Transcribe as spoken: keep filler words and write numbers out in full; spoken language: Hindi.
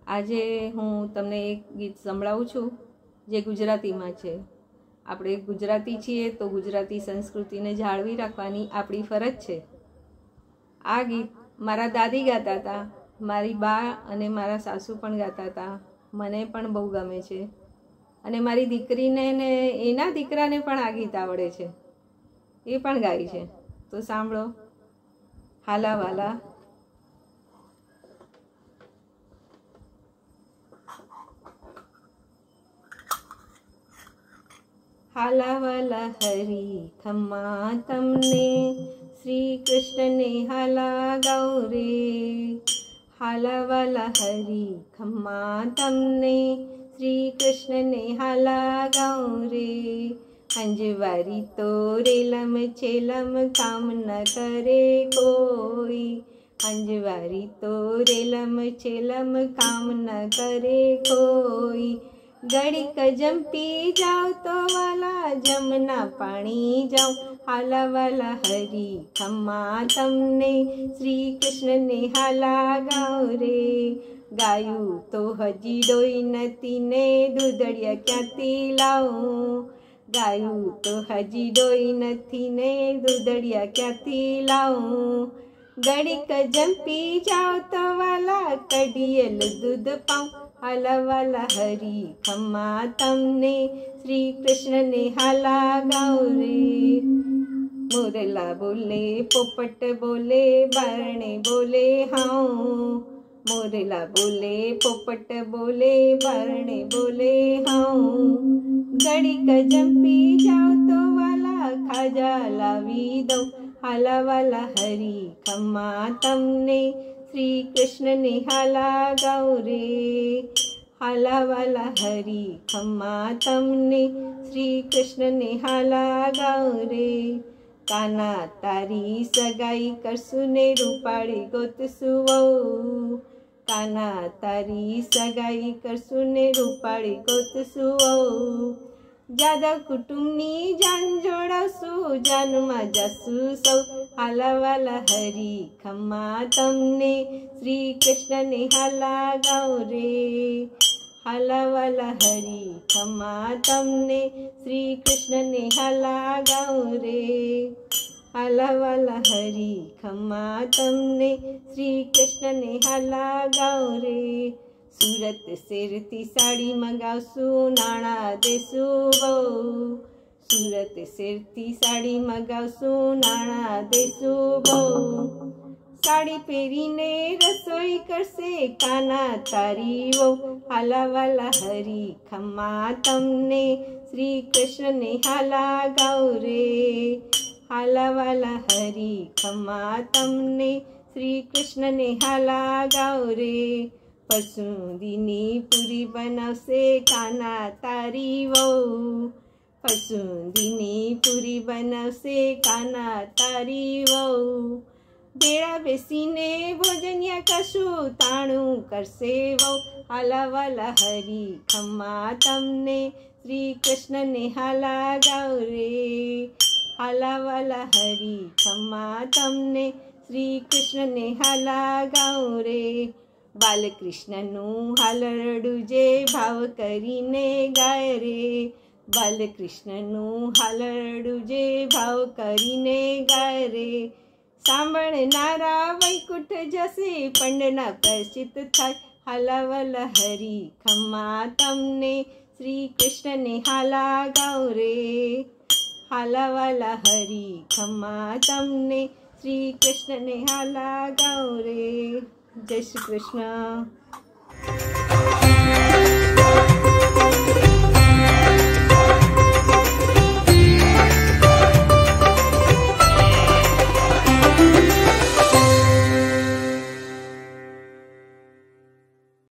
આજે હું તમને એક ગીત સંભળાવું છું જે ગુજરાતીમાં છે। આપણે ગુજરાતી છીએ તો ગુજરાતી સંસ્કૃતિને જાળવી રાખવાની આપણી ફરજ છે। આ ગીત મારા દાદી ગાતા હતા, મારી બા અને મારા સાસુ પણ ગાતા હતા। મને પણ બહુ ગમે છે અને મારી દીકરીને ને એના દીકરાને પણ આ ગીત આવડે છે, એ પણ ગાય છે। તો સાંભળો। હાલા વાલા हाला वाला हरी खम्मा तमने श्री कृष्ण ने हाला गाओ रे। हाला वाला हरी खम्मा तमने श्री कृष्ण ने हाला गाओ रे। अंजवारी तो रेलम छेलम काम न करे कोई। अंजवारी तो रेलम छेलम काम न करे कोई। गड़ी कजम पी जाओ तो वाला जमना पानी जाओ। हाला वाला हरी खम्मा तमने श्री कृष्ण ने हाला गाओ रे। गायू तो हजी डोई नती ने दूधड़िया क्यांथी लाऊं। गायू तो हजी डोई नथी ने दूधड़िया क्यांथी लाऊं। गड़ी कजम पी जाओ तो वाला कड़ियल दूध पाऊं। हाला वाला हरी खम्मा तमने श्री कृष्ण ने हाला गाओ रे। मोरला बोले पोपट बोले बारणे बोले हाँ। मोरला बोले पोपट बोले बारणे बोले हाँ। गड़ी कजम पी जाओ तो वाला खाजा लावी दो। हाला वाला हरी खम्मा तमने श्री कृष्ण ने हाला गाओ रे। हाला वाला हरी खम्मा तमने श्री कृष्ण ने हाला गाओ रे। काना तारी सगाई करसु ने रूपाड़ी गोत सुवो। काना तारी सगाई करसु ने रूपाड़ी गोत सुवो। ज्यादा कुटुंबनी जान जोड़ासु जानमा जासु सौ। हाला वाला हरी खम्मा तमने श्री कृष्ण ने हाला गाओ रे। हाला वाला हरी खम्मा तमने श्री कृष्ण ने हाला गाओ रे। हाला वाला हरी खम्मा तमने श्री कृष्ण ने हाला गाओ रे। सूरत सेरती साड़ी मंगावसु नाणा देसु बहू। सूरत सेरती साड़ी मंगावसु नाणा देसु बहू। साड़ी पहरीने रसोई करसे काना तारी वो। हाला वाला हरी खम्मा तमने श्री कृष्ण ने हाला गाओ रे। हाला वाला हरी खम्मा तमने श्री कृष्ण ने हाला गाओ रे। पसुंदीनी पूरी बनावसे काना तारी वो। पसुंदीनी पूरी बनावसे काना तारी वो। भेड़ा बेसीने भोजनिया कशु ताणु करसे वो। हाला वाला हरी खम्मा तमने श्री कृष्ण ने हाला गाओ रे। हाला वाला हरी खम्मा तमने श्री कृष्ण ने हाला गाओ रे। बालकृष्णनु हालरडू जे भाव करीने गाय रे। बालकृष्णनु हालरडू जे भाव करीने गाय रे। सांभळनारा वैकुंठ जसे पंडना प्रसिद्ध थाय। हाला वाला हरी खम्मा तमने श्री कृष्ण ने हाला गाओ रे। हाला वाला हरी खम्मा तमने श्री कृष्ण ने हाला गाओ रे। जय श्री कृष्ण।